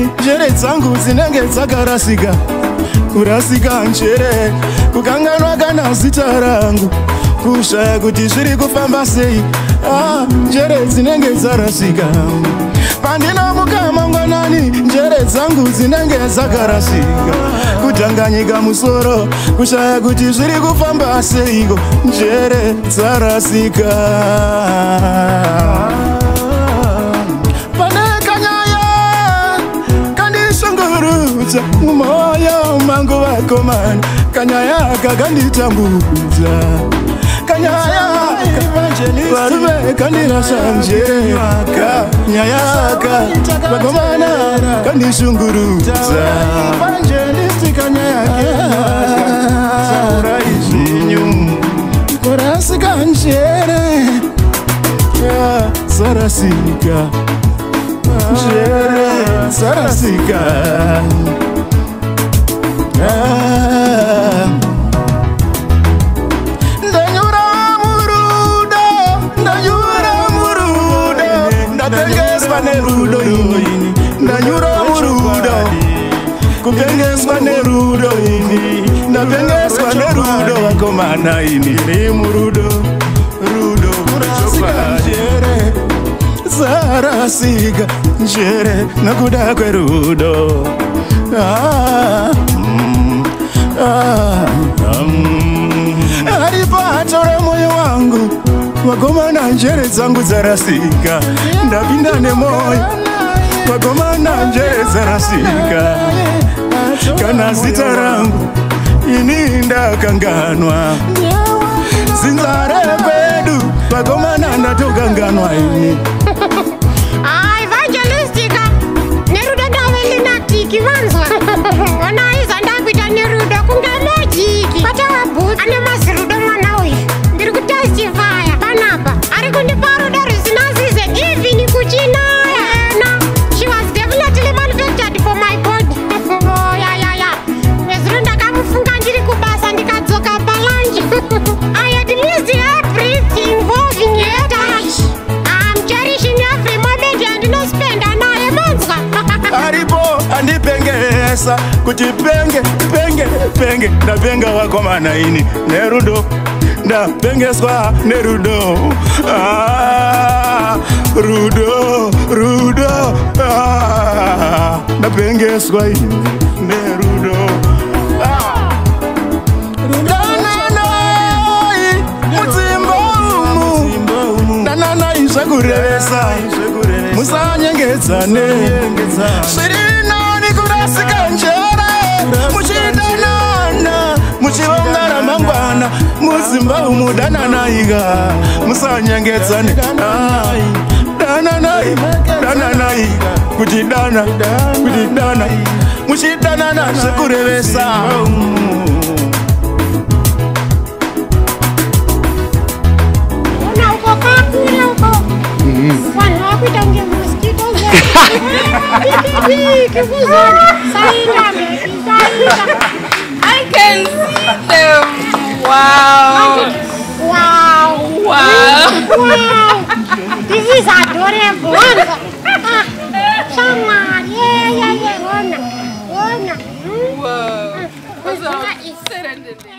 nani njere dzangu dzinenge dzakarasika kurasika njere kukanganwa kana zita rangu kushaya kuti zviri kufamba sei njere dzinenge dzarasika pandinomuka mangwanani njere dzangu dzinenge dzakarasika kutanganyika musoro kushaya kuti zviri kufamba seiko njere dzarasika pane kanyaya kandishungurudza mumoyo mangu vakomana kanyaya kakanditambudza kanyaya varume kandirasha njere kanyaya vakomana kandishungurudza kurasika njere zarasika njere zarasika ndanyura murudo ndatengeswa nerudo ini ndanyura murudo kupengeswa nerudo ini ndapengeswa nerudo vakomana ini ni murudo rudo njere zarasika njere nakuda kwerudo aripatora moyo wangu vakomana njere dzangu dzarasika ndapinda nemoyo vakomana njere dzarasika kana zita rangu ini ndakanganwa zinzare kwedu vakomana ndatokanganwa ini evangelistika nerudo ndavelinatiki vanzwa onaiza ndakuita nerudo kunge lojiki patavabhuti ane mazirudo mwana uyu ndiri kutestifaya panapa ari kundipa rudo risina zize even kuchinaya she was definitely manufactured for my body nezuro ndakamufunga ndiri kubasa ndikadzoka palanji I had missed everything involving her touch. I'm cherishing every moment and no spend anaye manzwa aripo andipengesa kuti penge ndapenga vakomana ini nerudo ndapengeswa nerudo rudo ndapengeswa ini nerudo dananai zvakurevesa musanyengedzane zviri nani kurasika njere muchidanana muchivongara mangwana muzimba umu dananaika musanyengedzane dananai kuti dana muchidanana zvekurevesa I can see them. Wow. This is adorable. Someone, yeah, Wow.